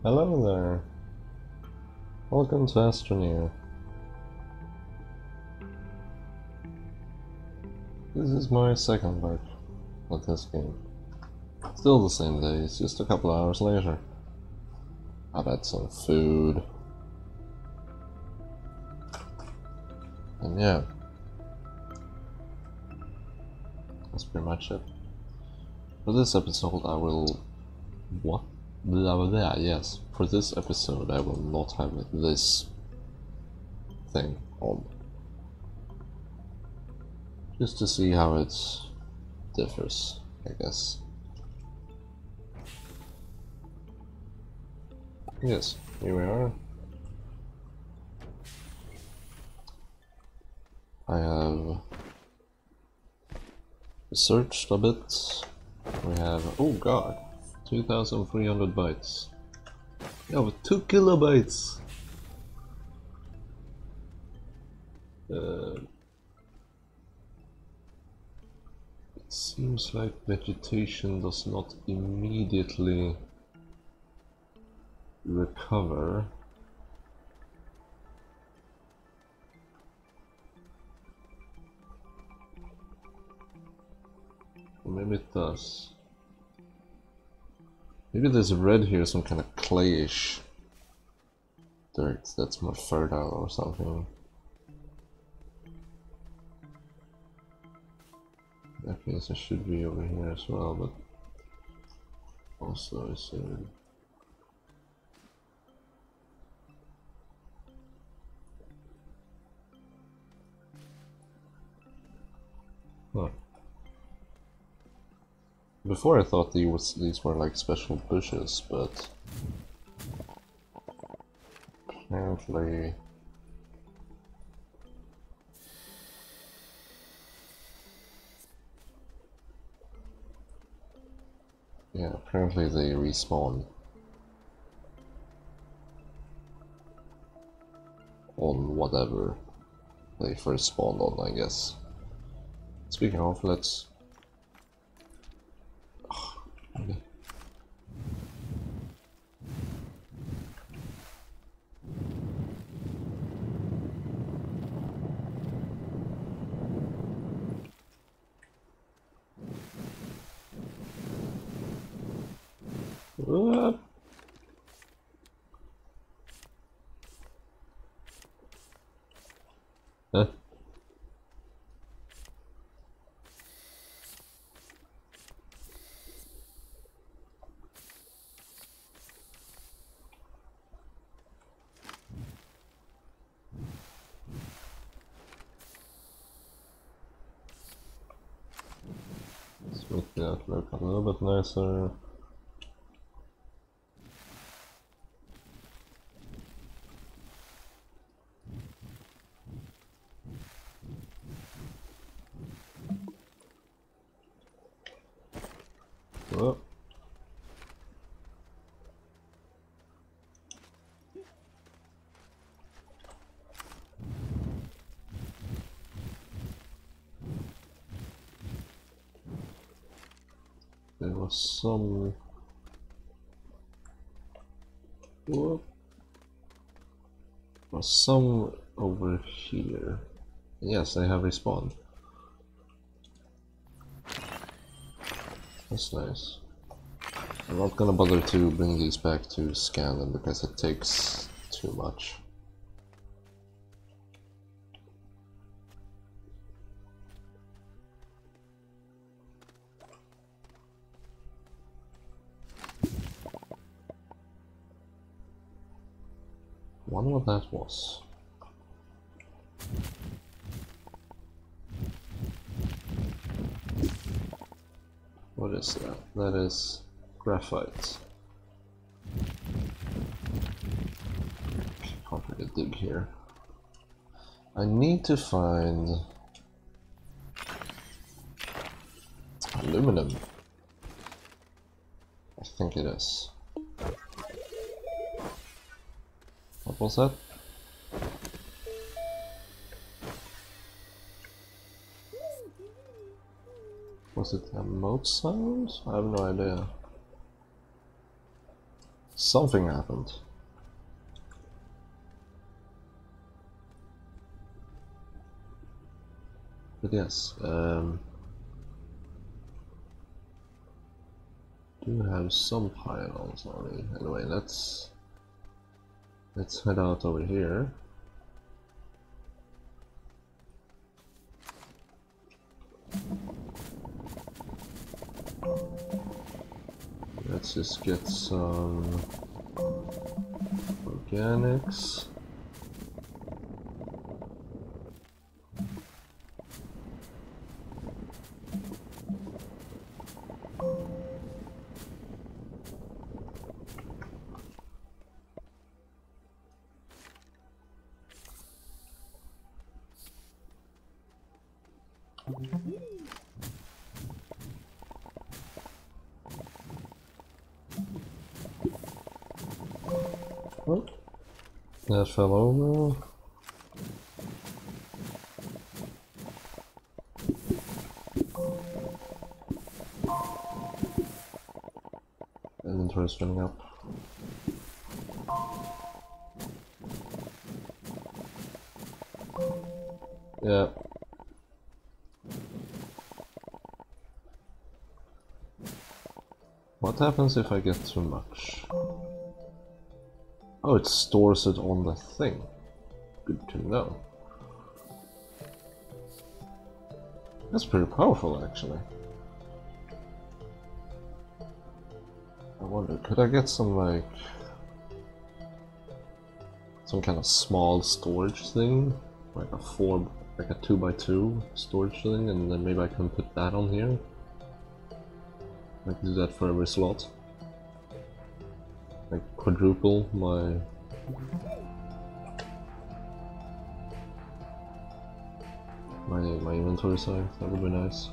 Hello there. Welcome to ASTRONEER. This is my second work with this game. Still the same day, it's just a couple hours later. I've had some food. And yeah. That's pretty much it. For this episode I will... What? Blah blah blah, yes. For this episode I will not have this thing on. Just to see how it differs, I guess. Yes, here we are. I have researched a bit. We have, oh god, 2,300 bytes. Yeah, with 2 kilobytes! It seems like vegetation does not immediately recover. Or maybe it does. Maybe there's red here, some kind of clayish dirt that's more fertile or something. In that case it should be over here as well, but also is it... Huh. Before I thought these were like special bushes, but apparently yeah, apparently they respawn on whatever they first spawned on, I guess. Speaking of, let's... Okay. What? Huh? Let's make that look a little bit nicer. Oh. There was some... Whoop. There was some over here. Yes, they have respawned. That's nice. I'm not gonna bother to bring these back to scan them because it takes too much. Wonder what that was. What is that? That is graphite. Can't really dig here. I need to find aluminum. I think it is. What was that? Was it a mode sound? I have no idea. Something happened. But yes, do have some pylons already. Anyway, let's head out over here. Let's just get some organics. Oh, that fell over. Inventory's filling up. Yeah. What happens if I get too much? Oh, it stores it on the thing. Good to know. That's pretty powerful, actually. I wonder, could I get some, like, some kind of small storage thing? Like a 2x2 storage thing, and then maybe I can put that on here? I can do that for every slot. Like quadruple my inventory size. That would be nice.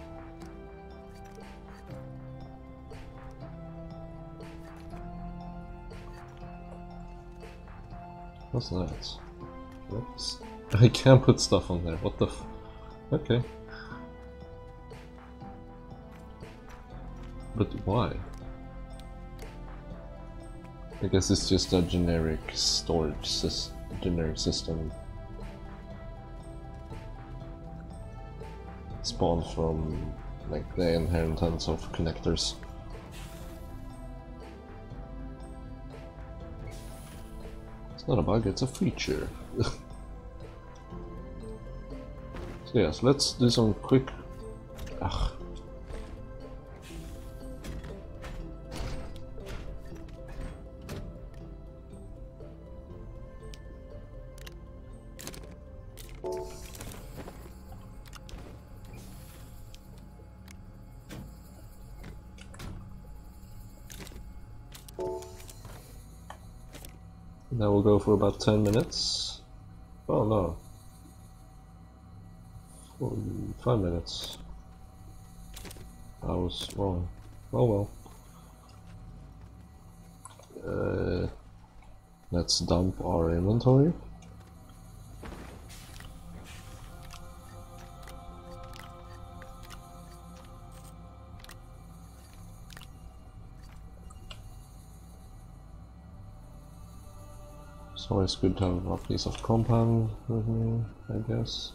What's that? Oops. I can't put stuff on there. What the f... Okay. But why? I guess it's just a generic storage system. Spawned from like the inheritance of connectors. It's not a bug, it's a feature. So yes, let's do some quick... Ugh. That will go for about 10 minutes. Oh no. 5 minutes. I was wrong. Oh well. Let's dump our inventory. It's always good to have a piece of compound with me, I guess.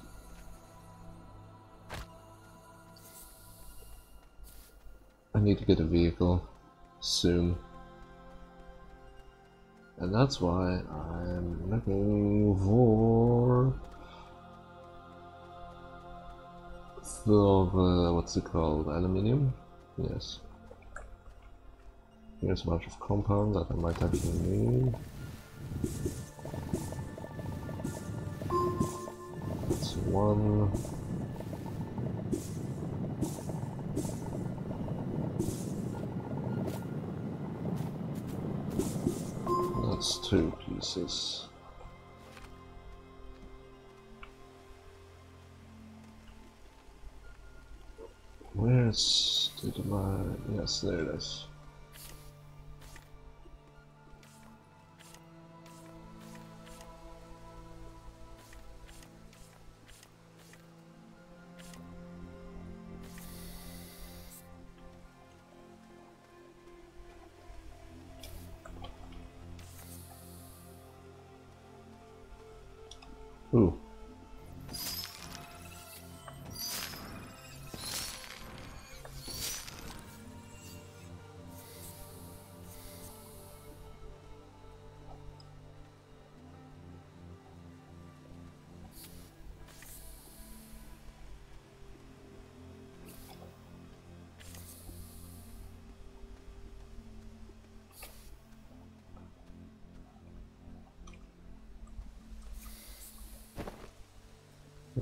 I need to get a vehicle soon. And that's why I'm looking for what's it called? Aluminium? Yes. Here's a bunch of compound that I might actually need. That's one. That's 2 pieces. Where's my... Yes, there it is.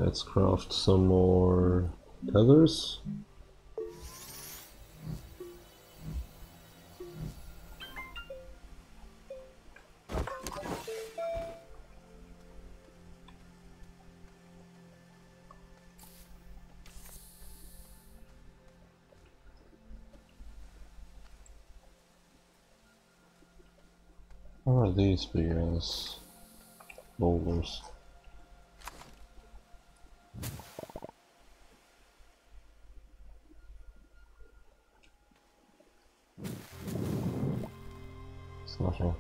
Let's craft some more tethers. What are these big ass boulders? It's nothing.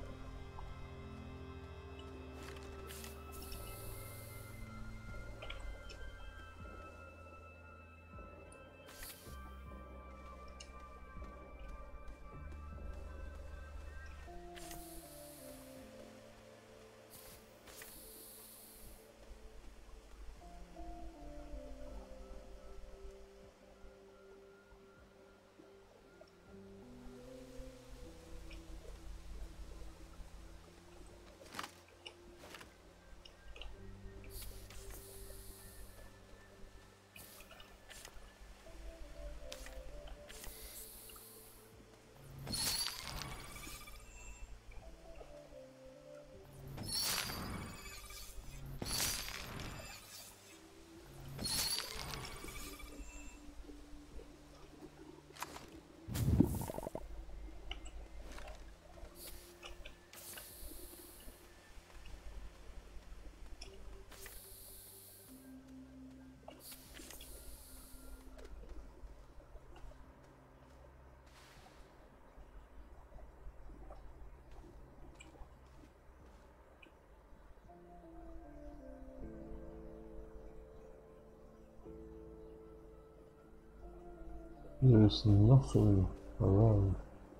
There's nothing around.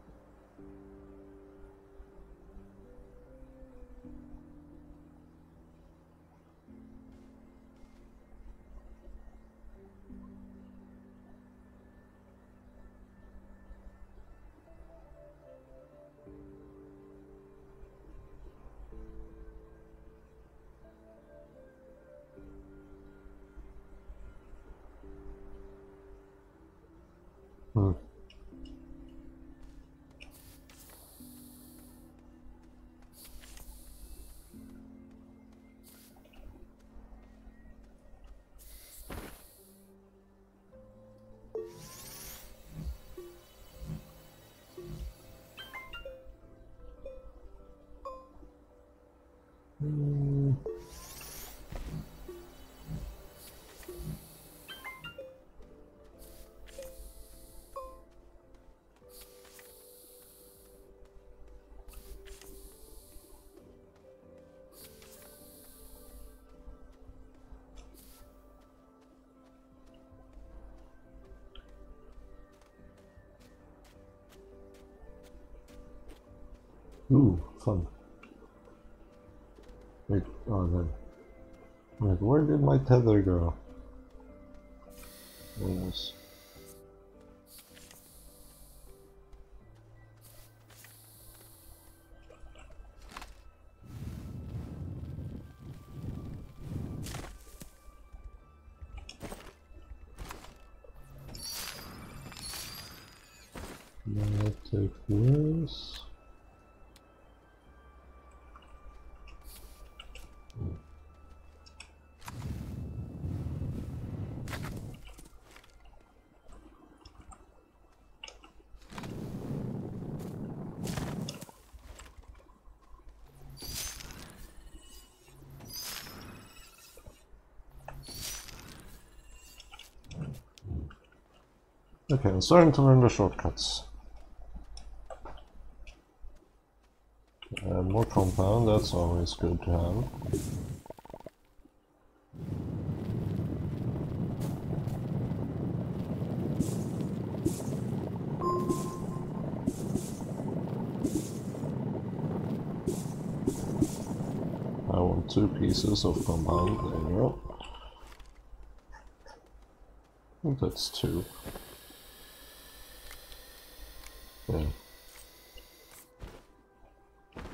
Ooh, fun. Wait, oh then. Wait, where did my tether go? Yes. Now take this. Okay, I'm starting to learn the shortcuts. More compound, that's always good to have. I want 2 pieces of compound, there you go. I think that's 2. Yeah.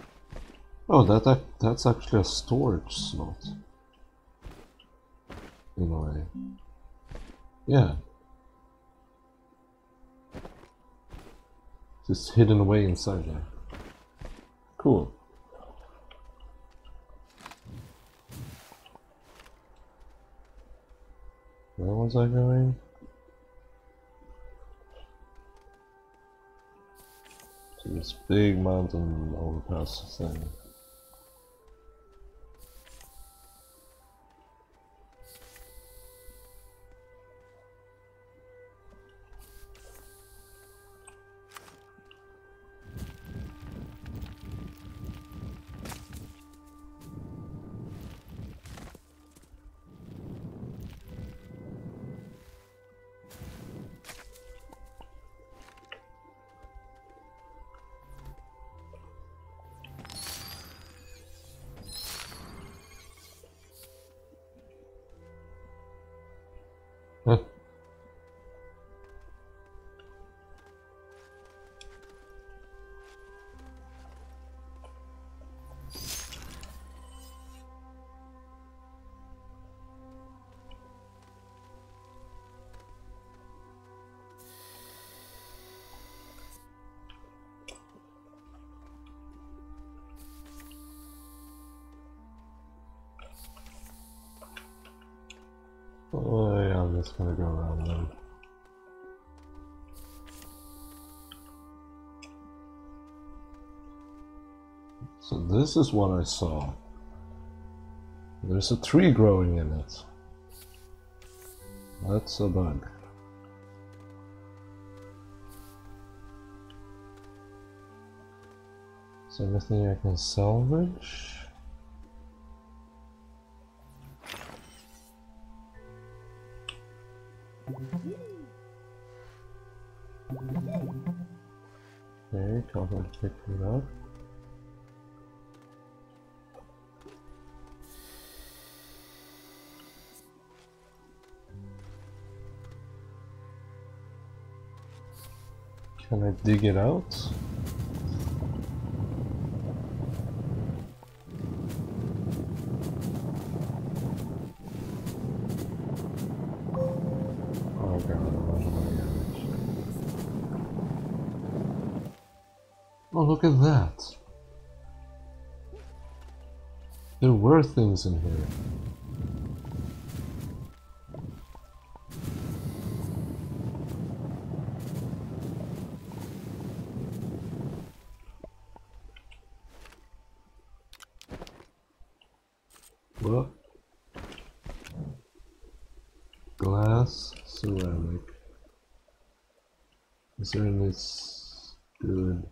Oh, that's actually a storage slot. in a way. Yeah. Just hidden away inside there. Cool. Where was I going? To this big mountain overpass thing. Huh. Oh yeah, I'm just gonna go around them. So this is what I saw. There's a tree growing in it. That's a bug. Is there anything I can salvage? Okay, can't pick it up. Can I dig it out? Oh god, I'm out of my damage. Oh, look at that! There were things in here. What? Glass, ceramic. Is there any good?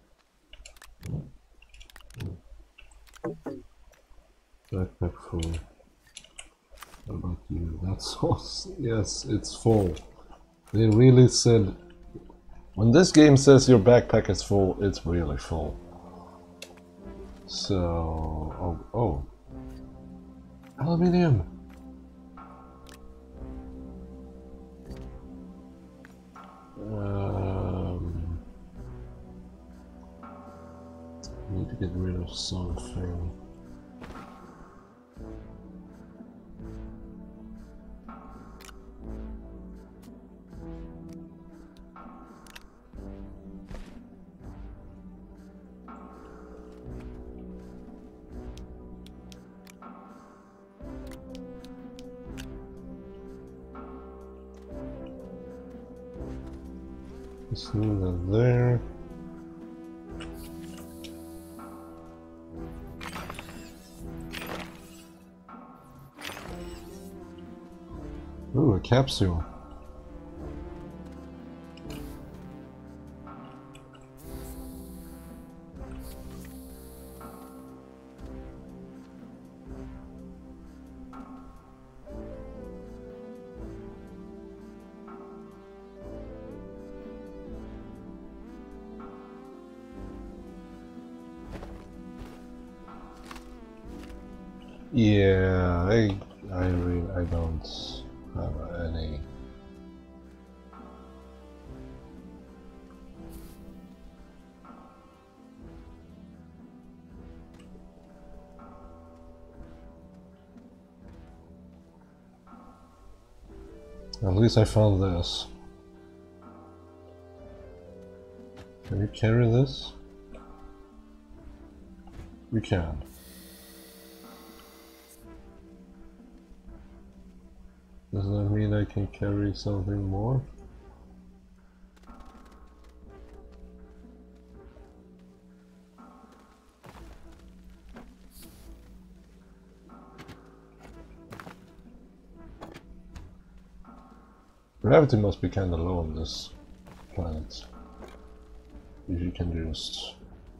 Backpack full. What about you? That's all. Yes, it's full. They really said, when this game says your backpack is full, it's really full. So, oh, aluminium. Need to get rid of something. Just leave that there. Ooh, a capsule. Yeah, I don't have any. At least I found this. Can you carry this? You can. Does that mean I can carry something more? Gravity must be kinda low on this planet. If you can just...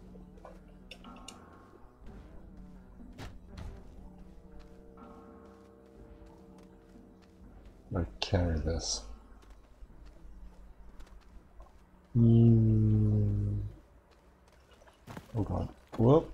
like carry this. Oh god. Whoop.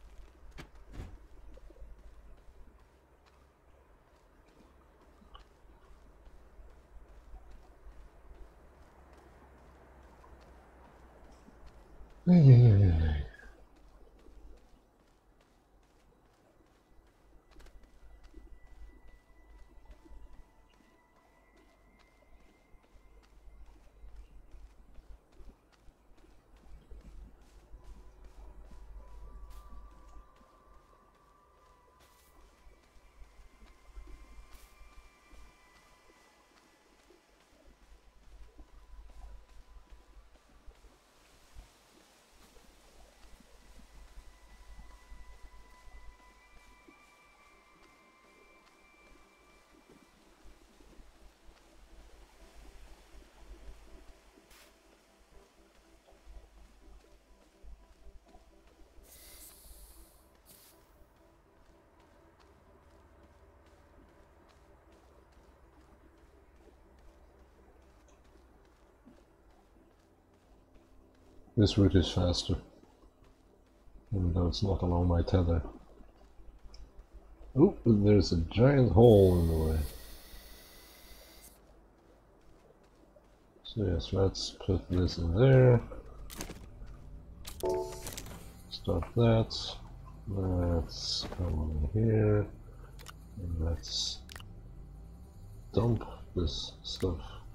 This route is faster, even though it's not along my tether. Oh, there's a giant hole in the way. So yes, let's put this in there. Start that. Let's come in here. And let's dump this stuff.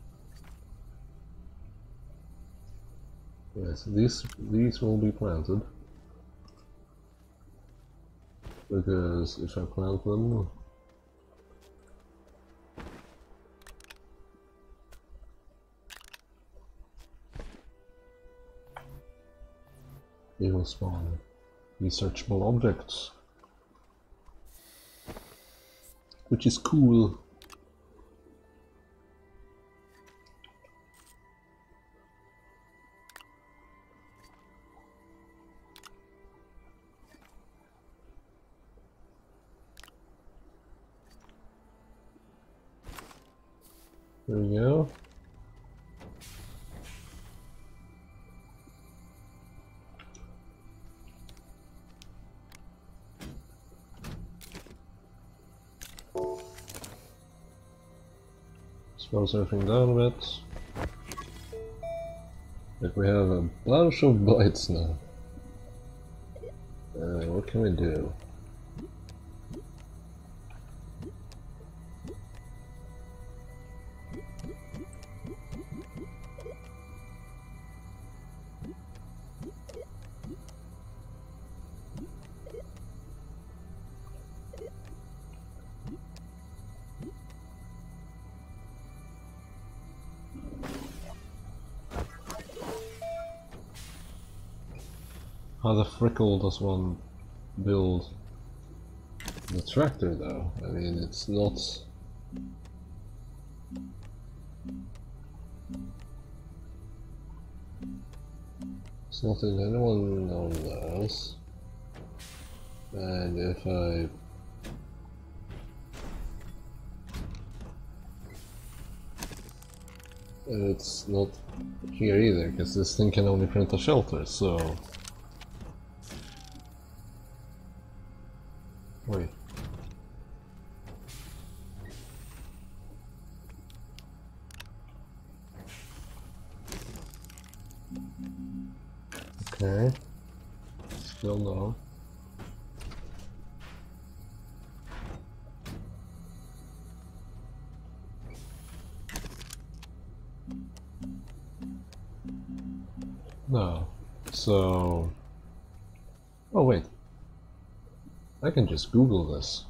Yes, these will be planted. Because if I plant them, they will spawn researchable objects, which is cool. There we go. Slow surfing down a bit. Like we have a bunch of blights now. What can we do? How the frickle does one build the tractor though? I mean, it's not... it's not in anyone knows. And if I... and it's not here either, because this thing can only print a shelter, so... wait. Okay. Still no. No. So... Oh wait. I can just Google this.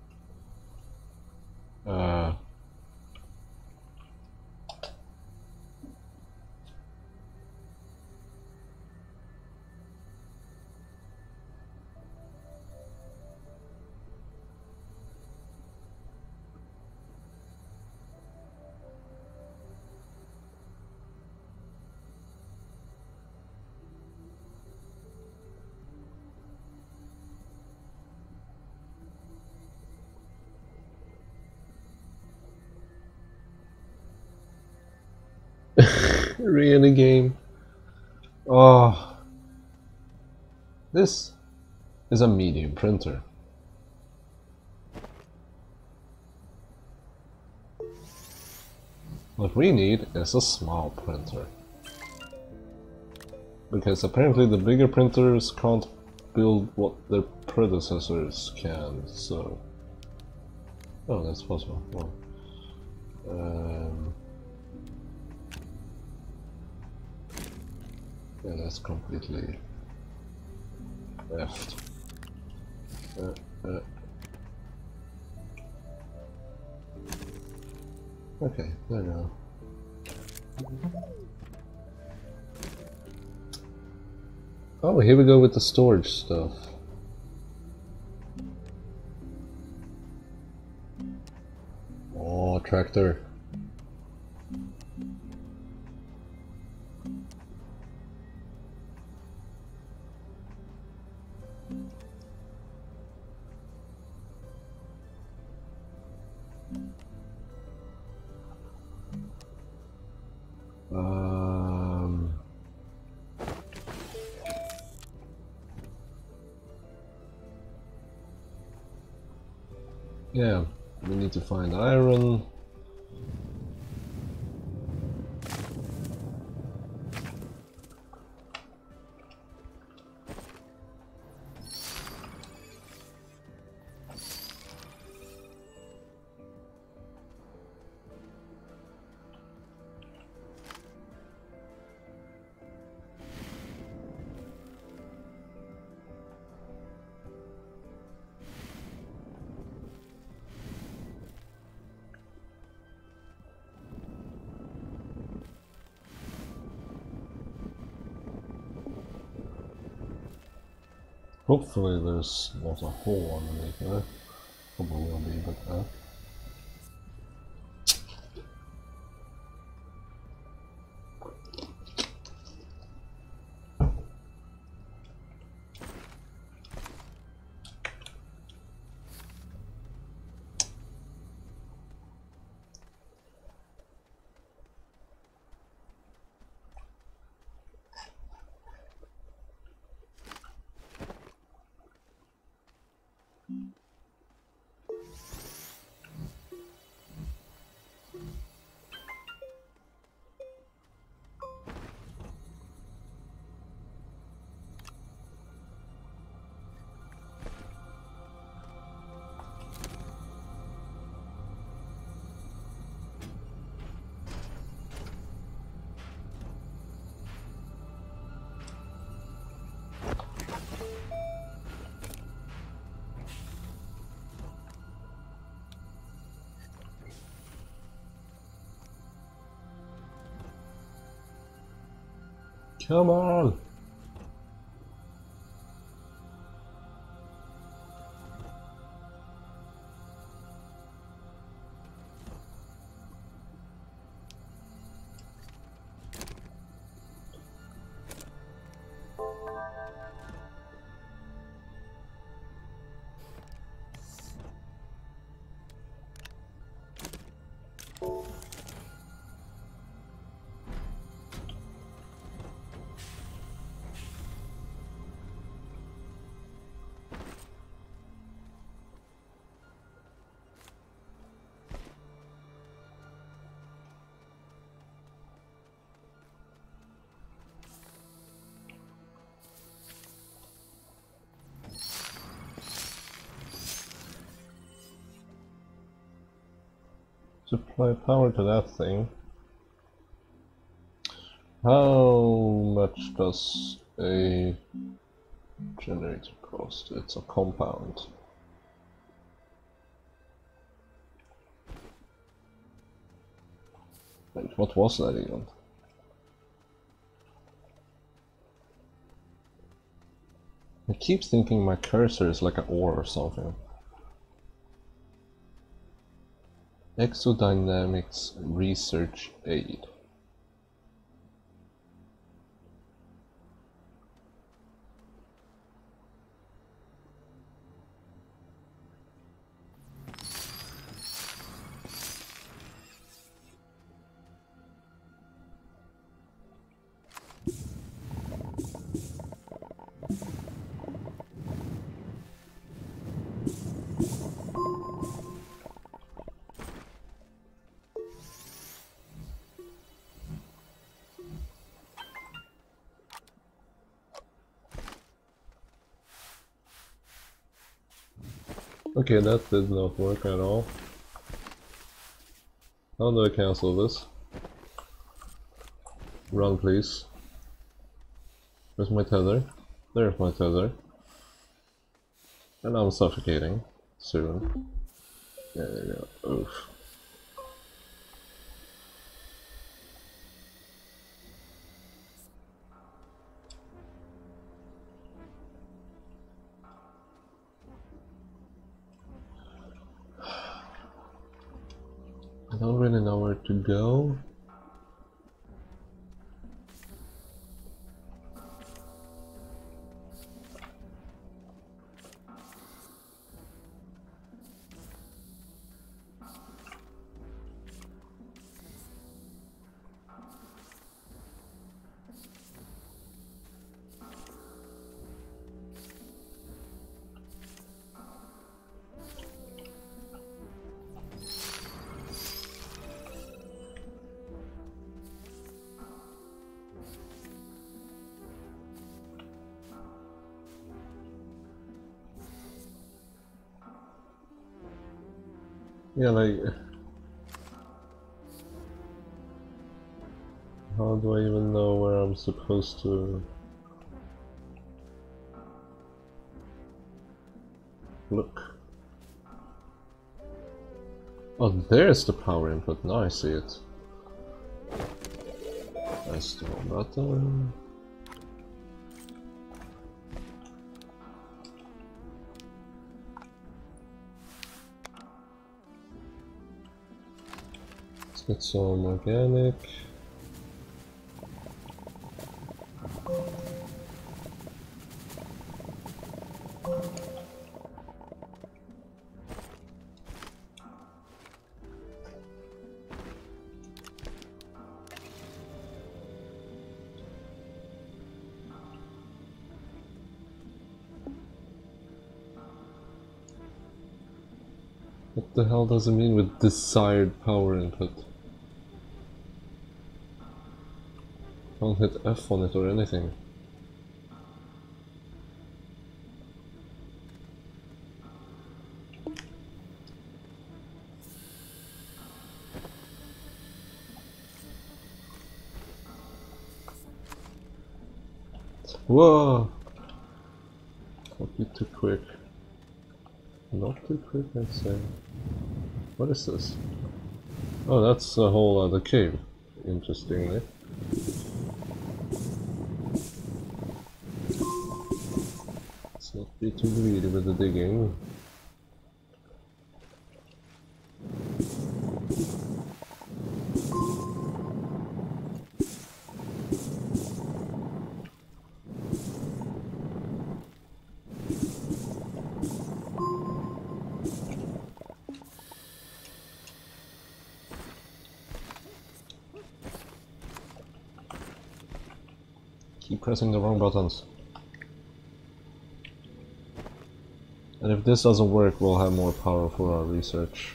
Really, game? Oh, this is a medium printer. What we need is a small printer. Because apparently the bigger printers can't build what their predecessors can, so... Oh, that's possible. Oh. Yeah, that's completely left. Okay, there we go. Oh, here we go with the storage stuff. Oh, tractor. Yeah, we need to find iron. Hopefully there's not a hole underneath there. Probably will be, but come on! Supply power to that thing. How much does a generator cost? It's a compound. Wait, what was that even? I keep thinking my cursor is like an ore or something. Exodynamics Research Aid. Okay, that did not work at all. How do I cancel this? Run, please. Where's my tether? There's my tether. And I'm suffocating soon. There you go. Oof. I don't really know where to go. Yeah, like... How do I even know where I'm supposed to... look? Oh, there's the power input. Now I see it. That's the button. Let's get some organic. What the hell does it mean with desired power input? Can't hit F on it or anything. Whoa! Not be too quick. Not too quick, I'd say. What is this? Oh, that's a whole other cave, interestingly. Let's not be too greedy with the digging. Keep pressing the wrong buttons. And if this doesn't work, we'll have more power for our research.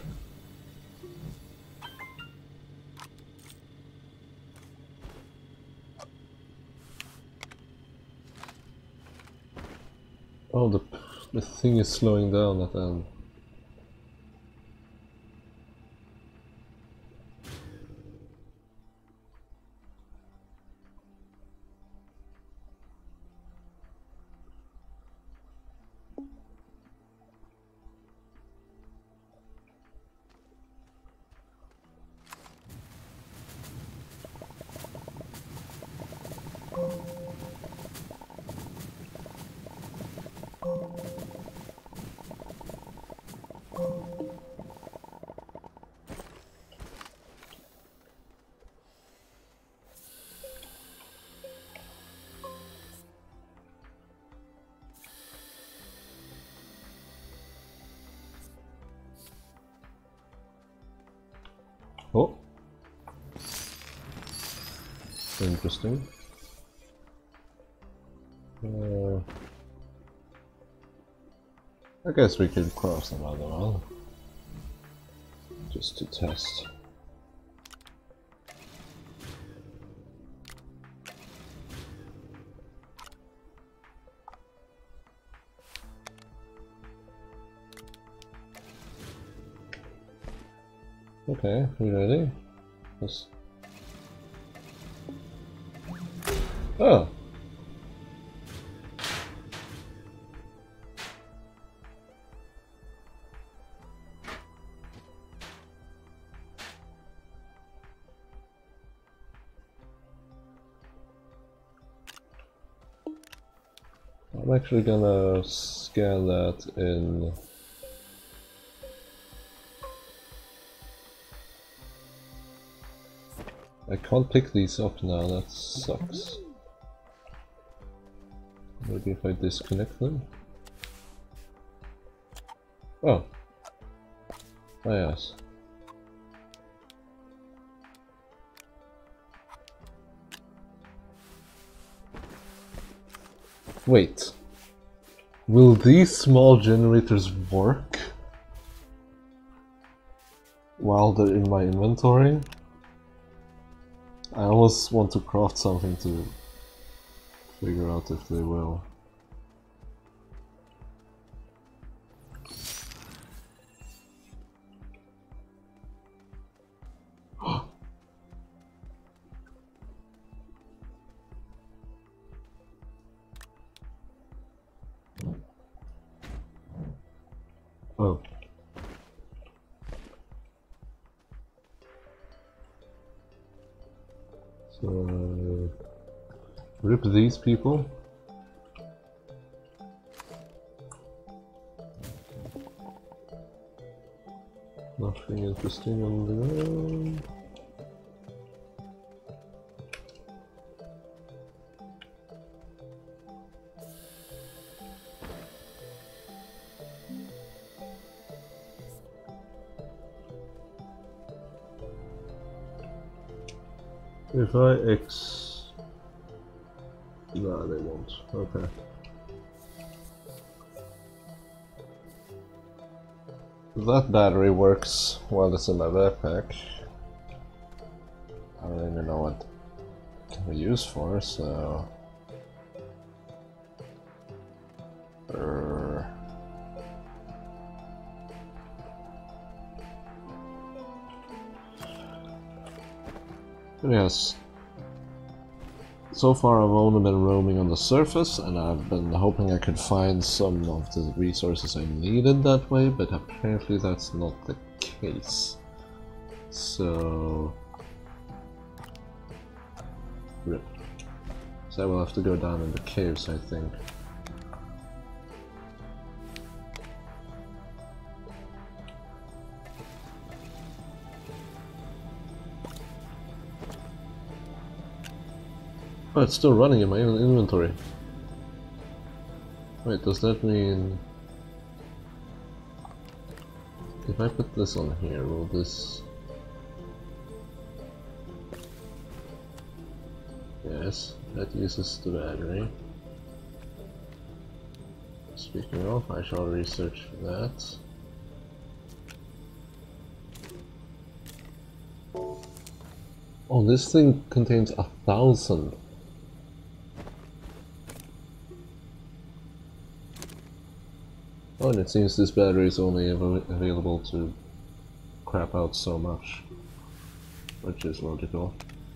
Oh, the thing is slowing down at the end. Oh, interesting. I guess we could cross another one, just to test. Okay, you ready? Yes. Oh! I'm actually gonna scan that in... I can't pick these up now, that sucks. Maybe if I disconnect them? Oh. Oh yes. Wait. Will these small generators work while they're in my inventory? I almost want to craft something to figure out if they will. Oh. So... rip these people. Nothing interesting on the ground. If I X... no, they won't. Okay. That battery works while it's in my backpack. I don't even know what it can be used for, so... Yes. So far I've only been roaming on the surface, and I've been hoping I could find some of the resources I needed that way, but apparently that's not the case. So... rip. So I will have to go down in the caves, I think. Oh, it's still running in my inventory. Wait, does that mean... if I put this on here, will this... yes, that uses the battery. Speaking of, I shall research that. Oh, this thing contains 1,000. Oh, and it seems this battery is only available to crap out so much, which is logical.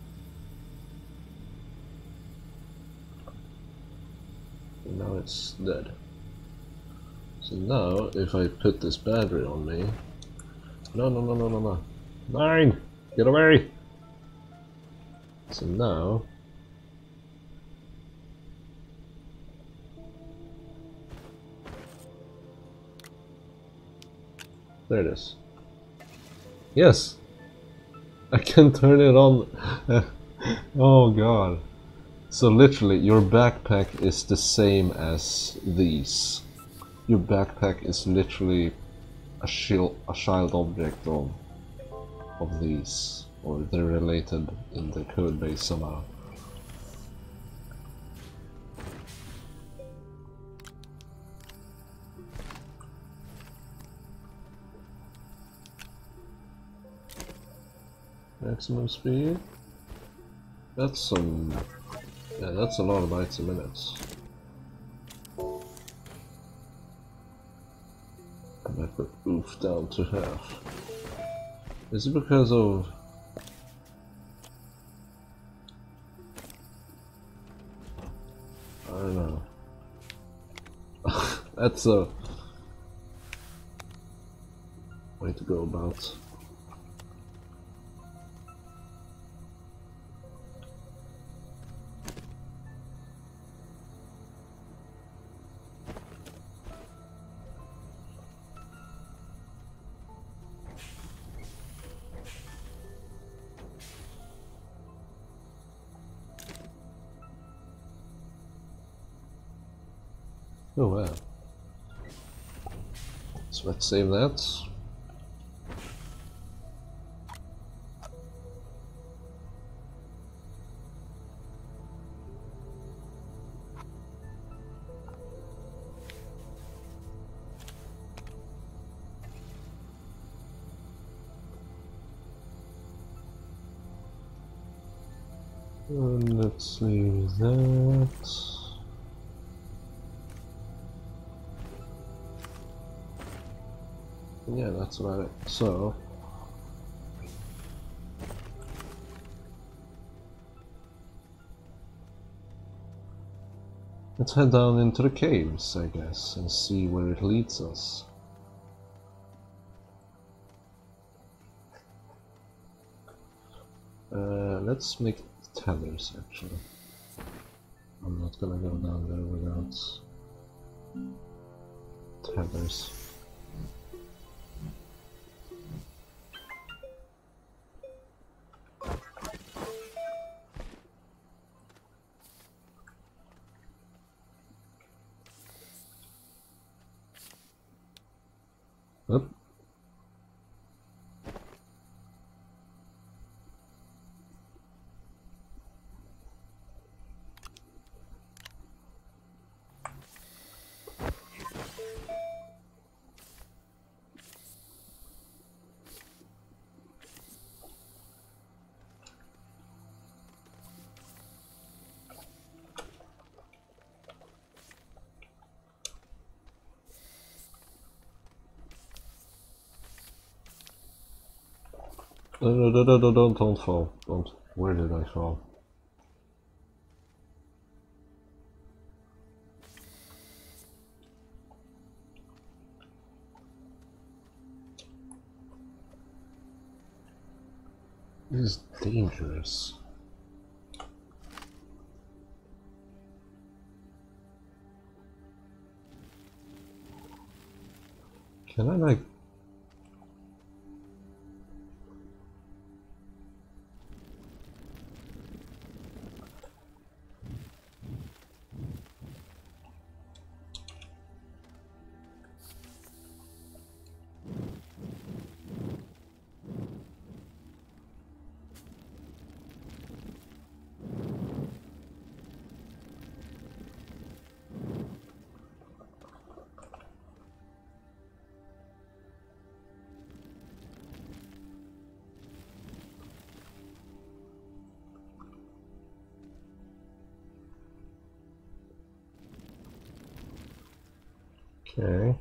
And now it's dead. So now, if I put this battery on me... no. 9! Get away! So now... There it is. Yes! I can turn it on. Oh god. So literally, your backpack is the same as these. Your backpack is literally a child object of these. Or they're related in the code base somehow. Maximum speed? That's some... yeah, that's a lot of bytes a minute. And I put oof down to half. Is it because of... I don't know. That's a way to go about. Oh wow. So let's save that. And let's save that. Yeah, that's about it. So let's head down into the caves, I guess, and see where it leads us. Let's make tethers, actually. I'm not gonna go down there without tethers. Up. No, don't fall. Don't. Where did I fall? This is dangerous. Can I like... Okay.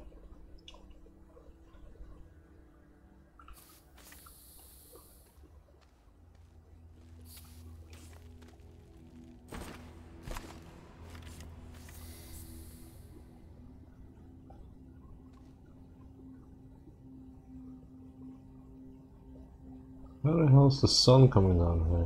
How the hell is the sun coming down here?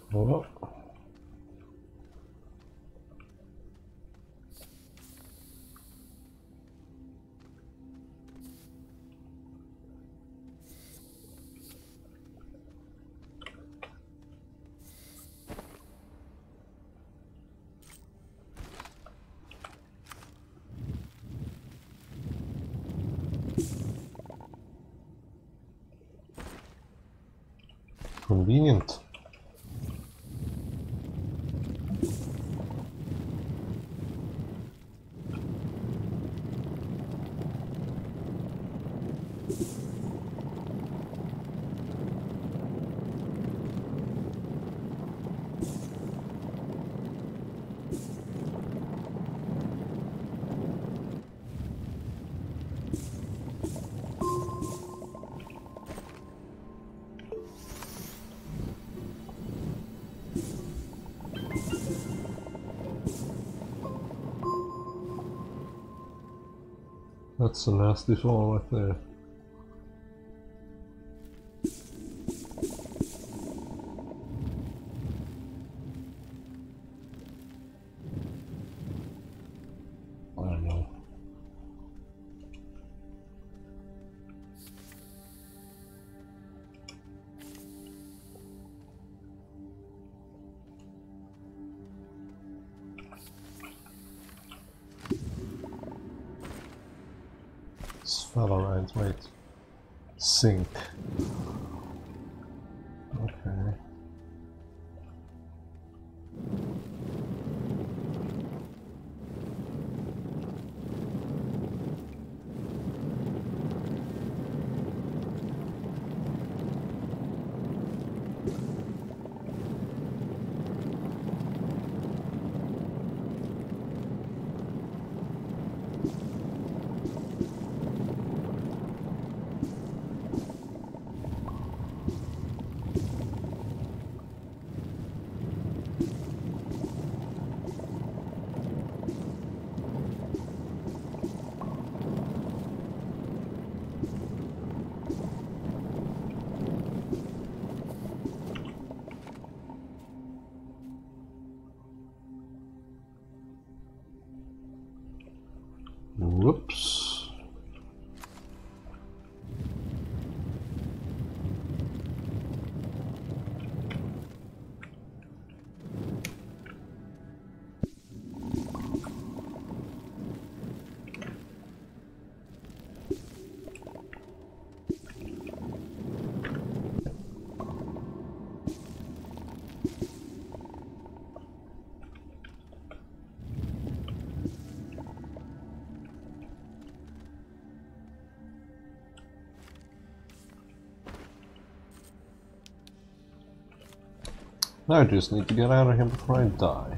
Oh. Convenient. That's a nasty fall right there. I don't know. Sphelerite, wait. Sink. Okay. Whoops. I just need to get out of here before I die.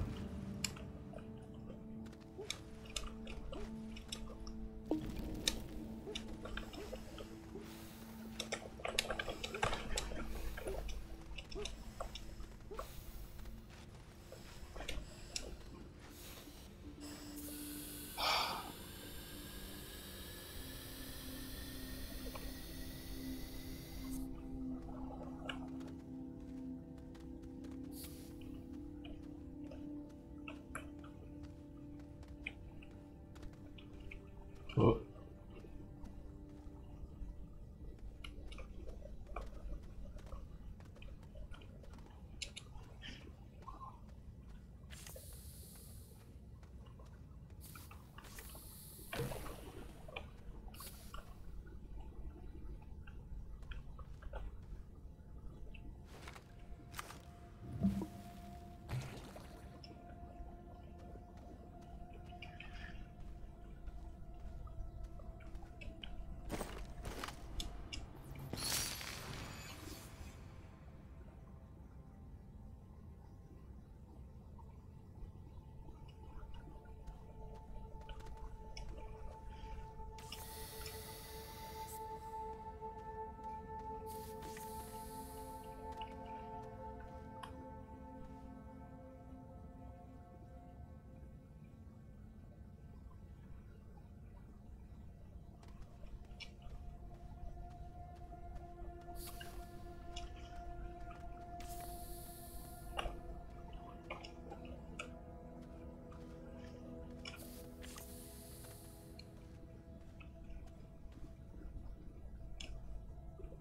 Oh.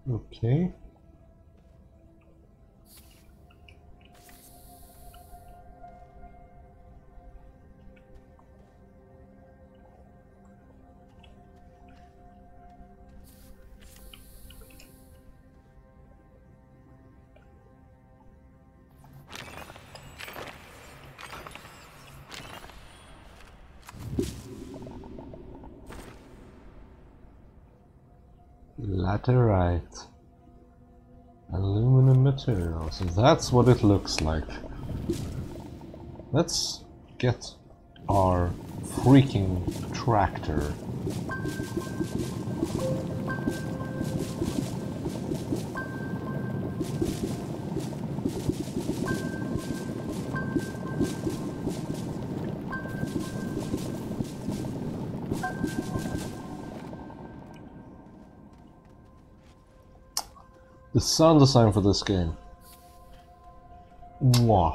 Okay. Laterite. Aluminum material. So that's what it looks like. Let's get our freaking tractor. The sound design for this game. Mwah.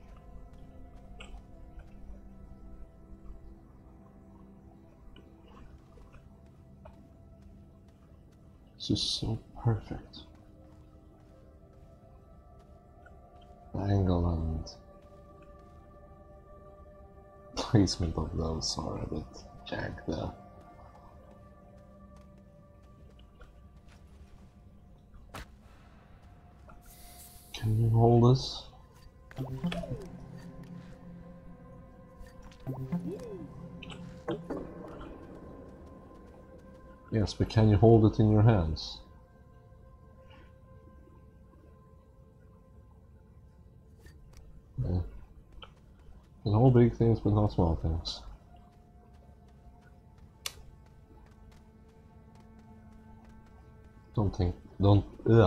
This is so perfect. The angle and placement of those are a bit jagged there. Can you hold this? Yes, but can you hold it in your hands? Yeah. You can hold big things, but not small things. Don't.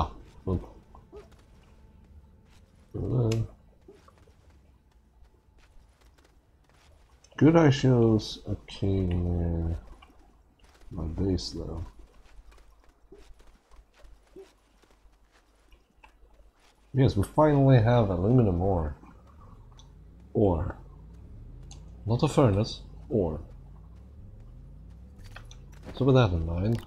Good eye shows a key near my base though. Yes, we finally have aluminum ore. Ore. Not a furnace, ore. So with that in mind,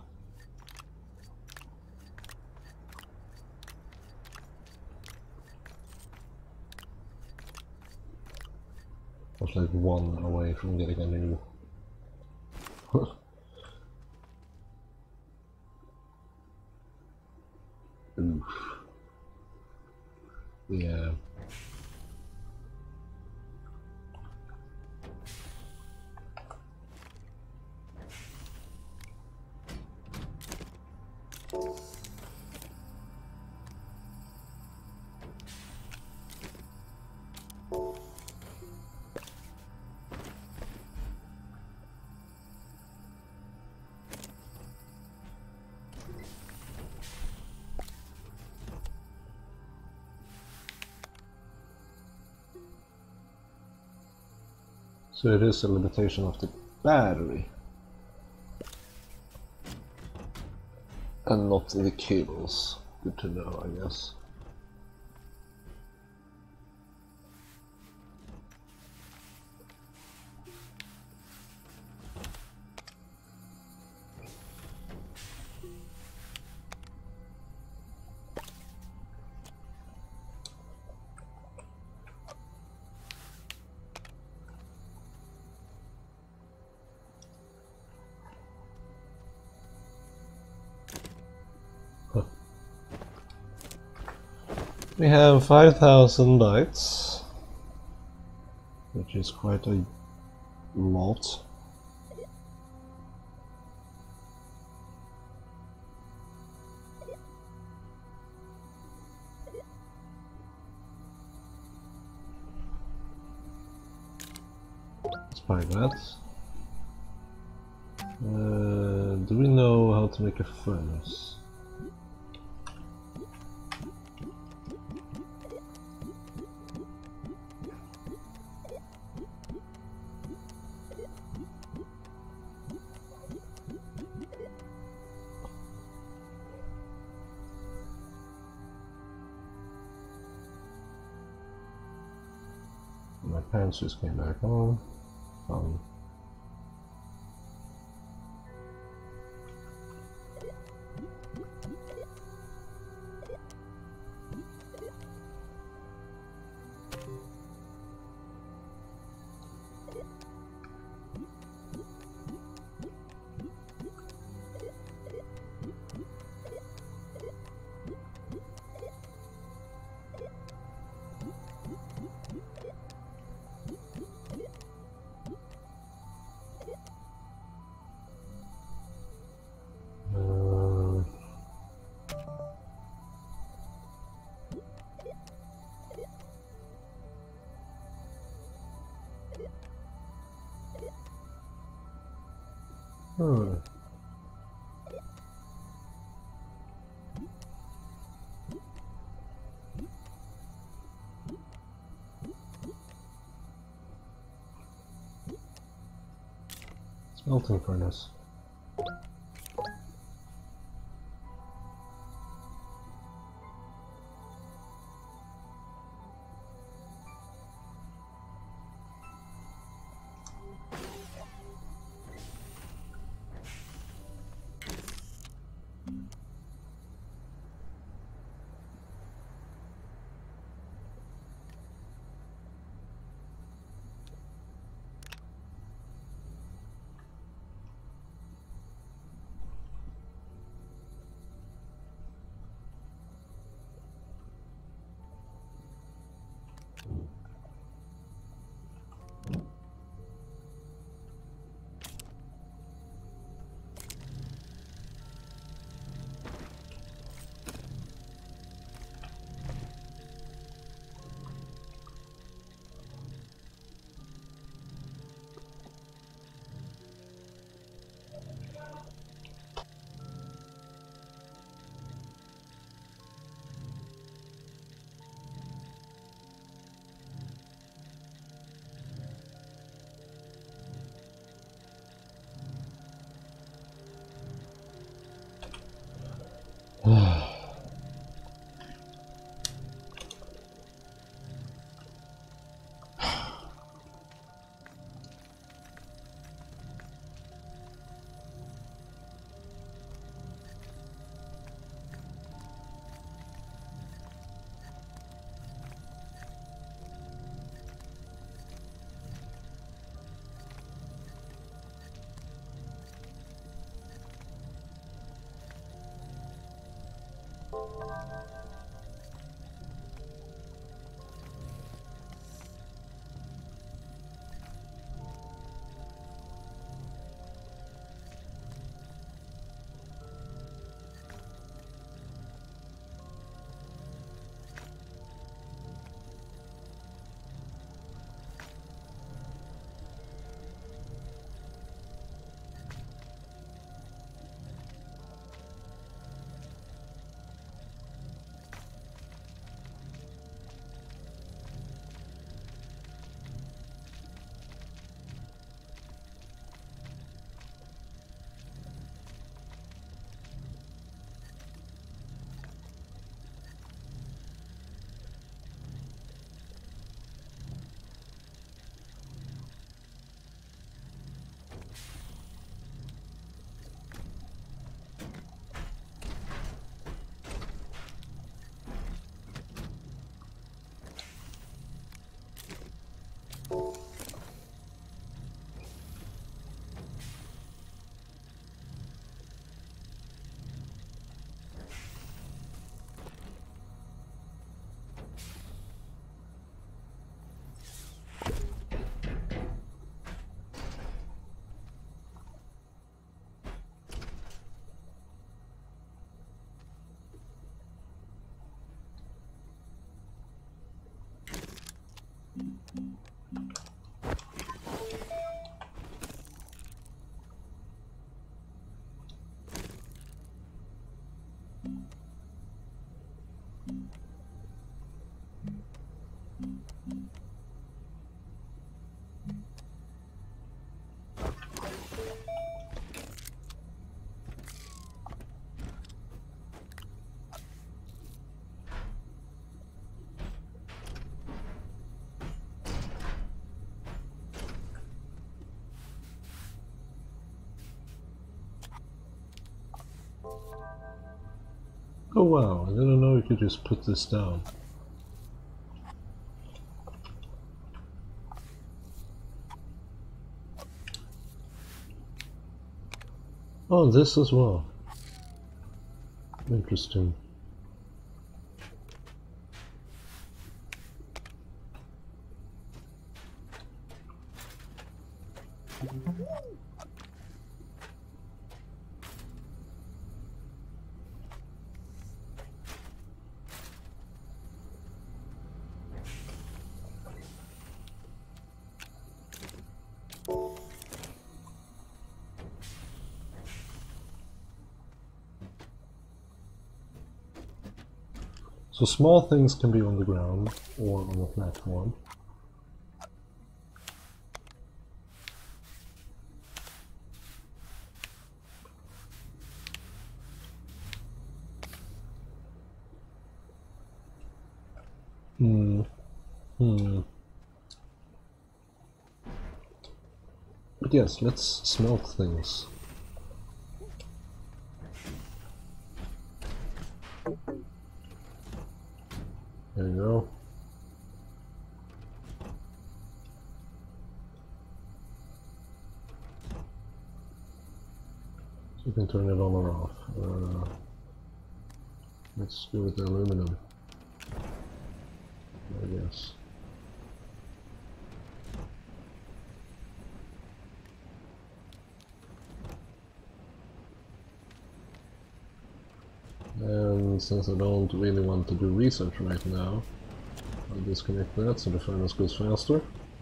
I was like one away from getting a new oof. Yeah. So it is a limitation of the battery and not the cables. Good to know, I guess. We have 5,000 bytes, which is quite a lot. Let's buy that. Do we know how to make a furnace? My parents just came back home. Hmm. Smelting furnace. Oh wow, I didn't know you could just put this down. Oh, this as well. Interesting. So small things can be on the ground or on a platform. But yes, let's smelt things. There you go. So you can turn it on or off. Let's go with the aluminum, I guess. And since I don't really want to do research right now, I'll disconnect that so the furnace goes faster.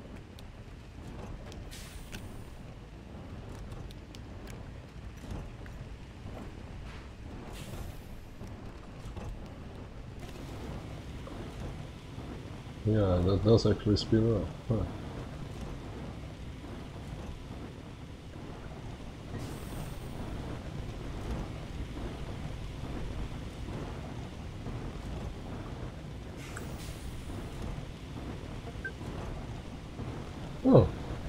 Yeah, that does actually speed up. Huh. Oh.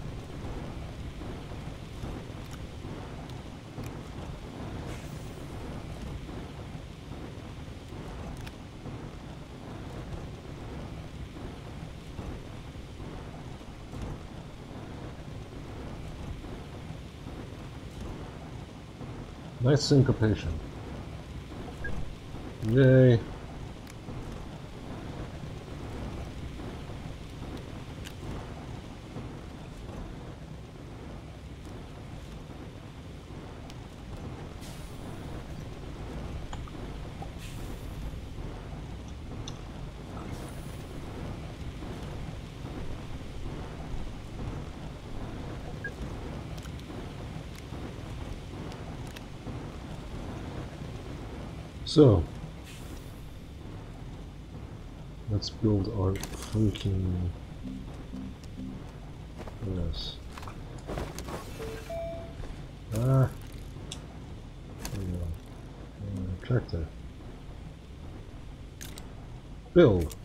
Nice syncopation. Yay. So, let's build our freaking furnace. Ah, there you go. Tractor. Build.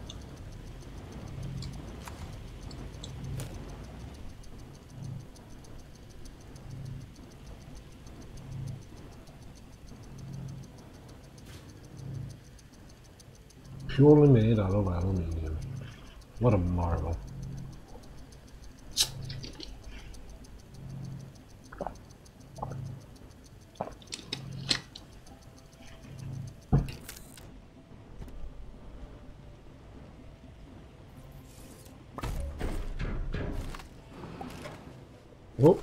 Purely made out of aluminium. What a marvel. Oh.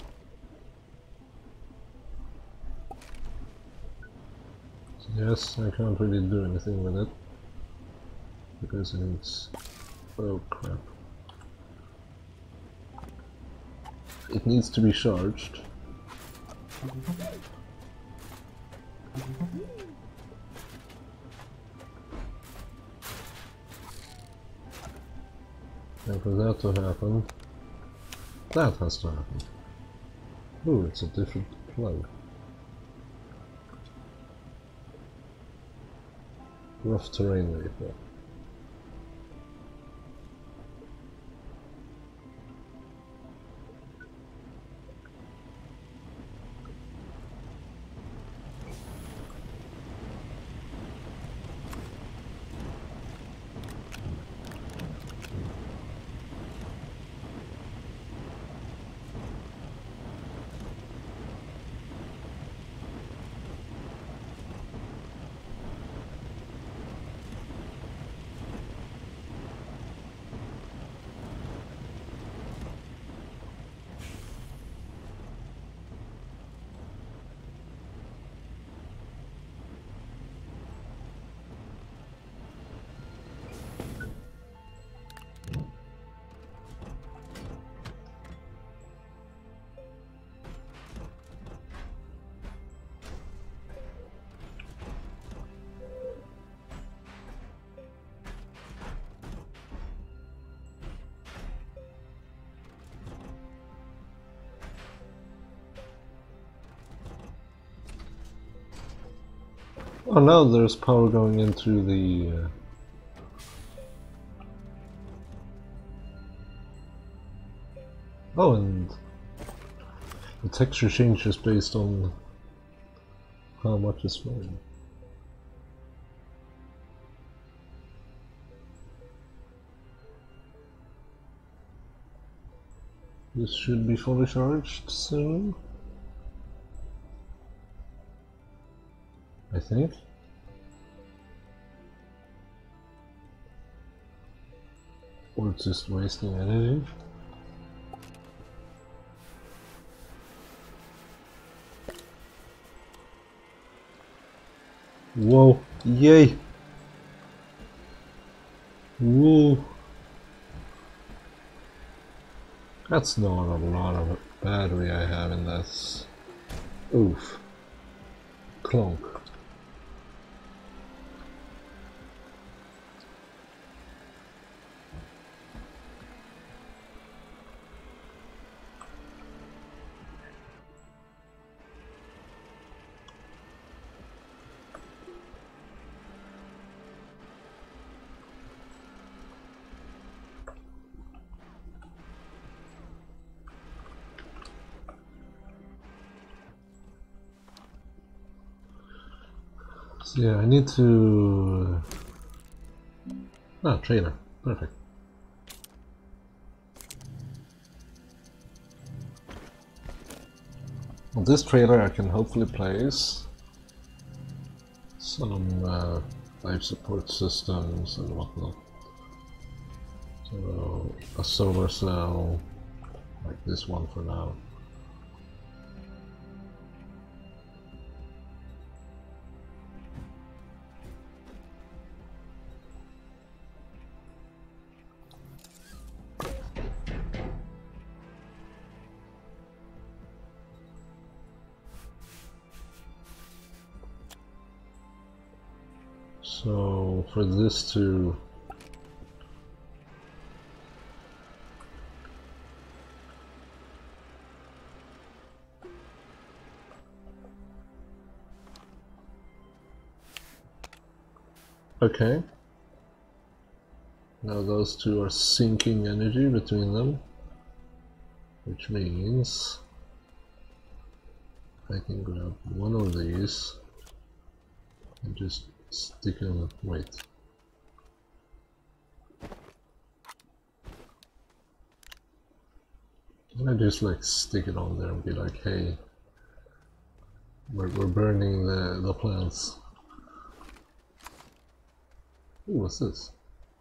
Yes, I can't really do anything with it. Because it's... oh crap. It needs to be charged. And for that to happen, that has to happen. Ooh, it's a different plug. Rough terrain vapor. Oh, now there's power going into the... Oh, and the texture changes based on how much is flowing. This should be fully charged soon, I think. Or it's just wasting energy. Whoa, yay! Whoa! That's not a lot of battery I have in this. Oof. Clunk. So yeah, I need to... Ah, trailer. Perfect. On this trailer I can hopefully place some life support systems and whatnot. So a solar cell, like this one for now. So for this to okay, now those two are sinking energy between them, which means I can grab one of these and just stick in, wait. Can I just like stick it on there and be like, hey, we're burning the plants. Ooh, what's this?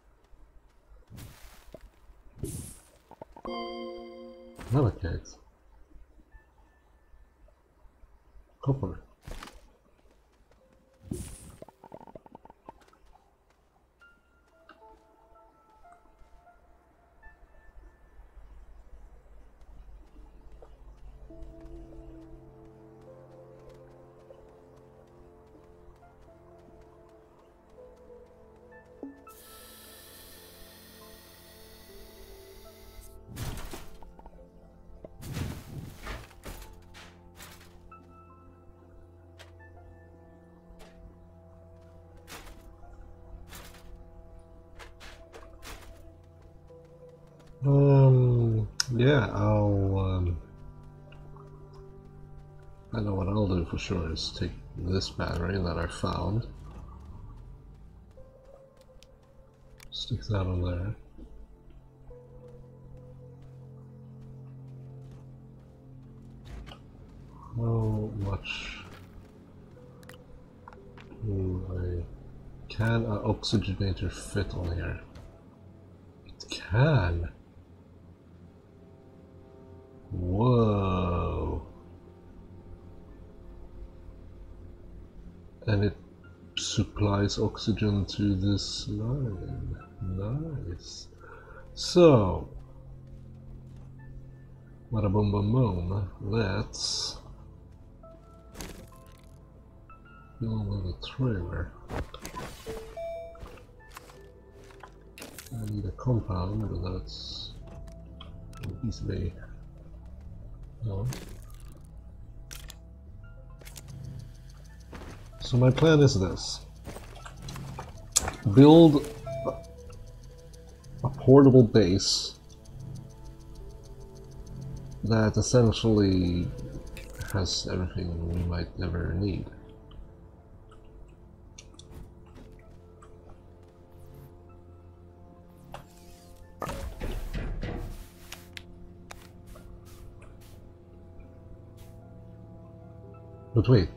Malachite. Copper. Yeah, I know what I'll do for sure is take this battery that I found, stick that on there. How much can an oxygenator fit on here? It can. Whoa. And it supplies oxygen to this line. Nice. So, bada boom boom boom. Let's build a trailer. I need a compound, but that's easily. No. So my plan is this. Build a portable base that essentially has everything we might ever need. But wait.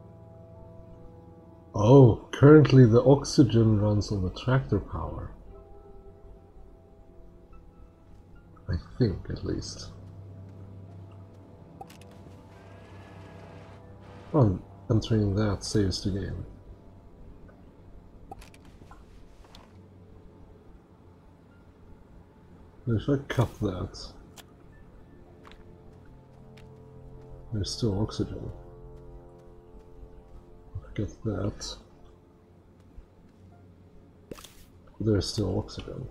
Oh, currently the oxygen runs on the tractor power. I think, at least. Oh, entering that saves the game. If I cut that, there's still oxygen. Get that. There's still oxygen.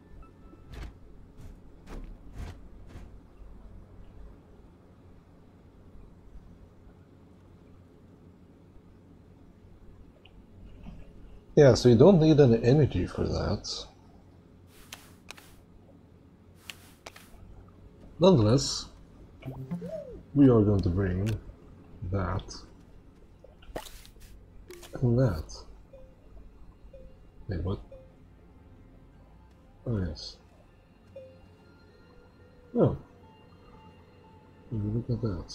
Yeah, so you don't need any energy for that. Nonetheless, we are going to bring that and that. Wait, what? Oh, yes. Oh. Look at that.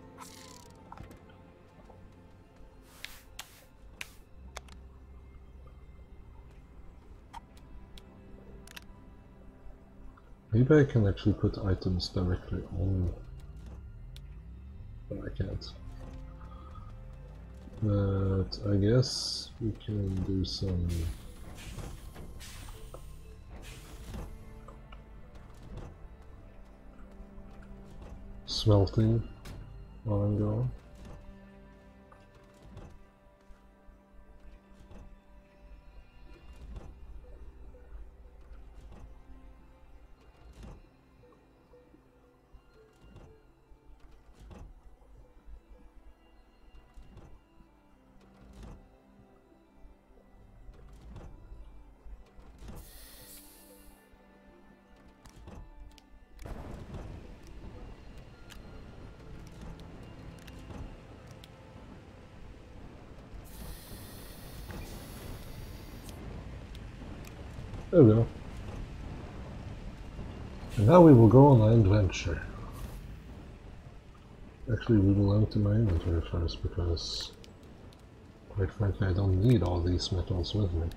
Maybe I can actually put items directly on. But I can't. But I guess we can do some smelting while I'm going. There we go. And now we will go on an adventure. Actually, we will empty my inventory first, because quite frankly I don't need all these metals with me.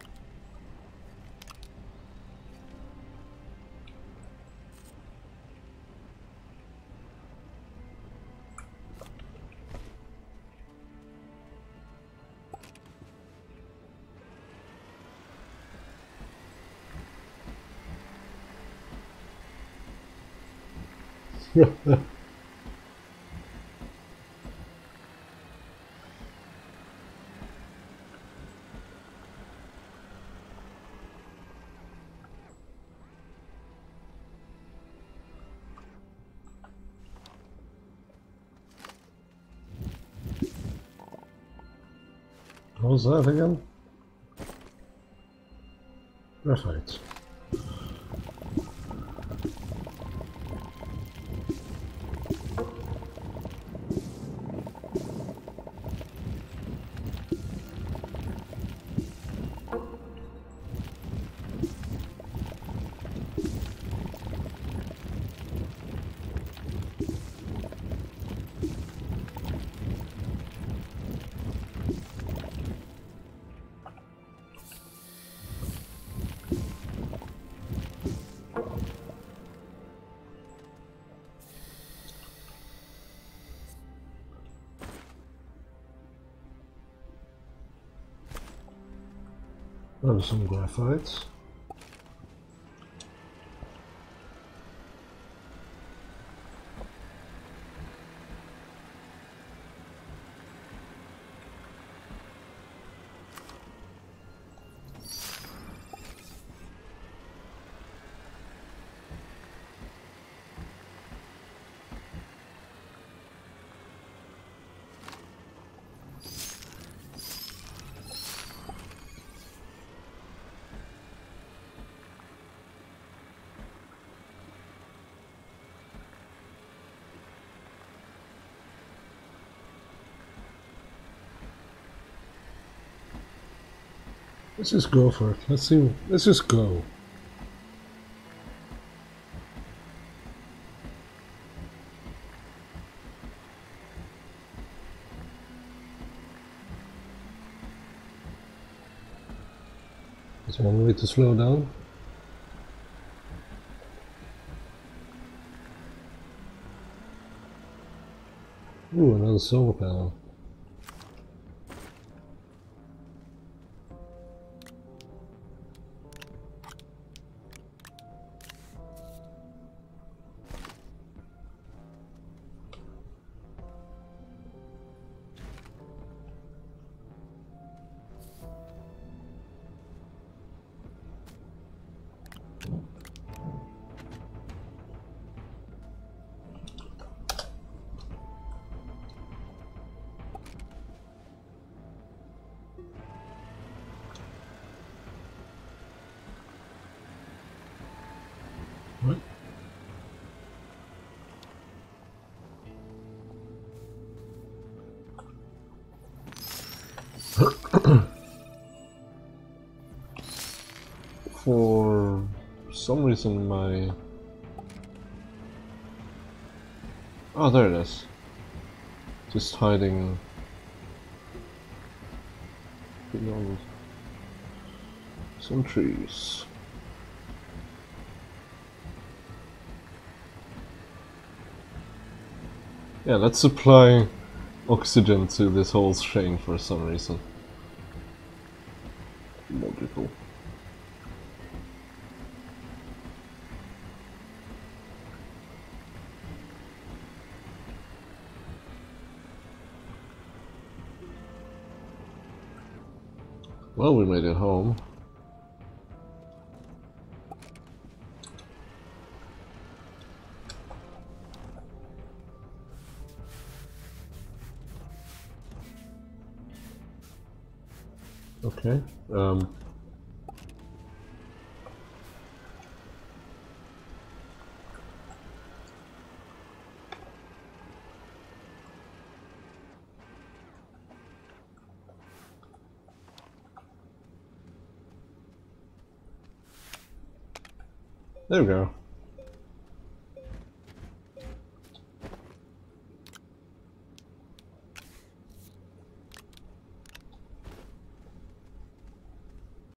What was that again? Graphite. There's some graphite. Let's just go for it. Let's see. Let's just go. There's one way to slow down. Ooh, another solar panel. What? For some reason my... Oh, there it is. Just hiding beyond some trees. Yeah, let's supply oxygen to this whole chain for some reason. Logical. Well, we made it home. Okay. There we go.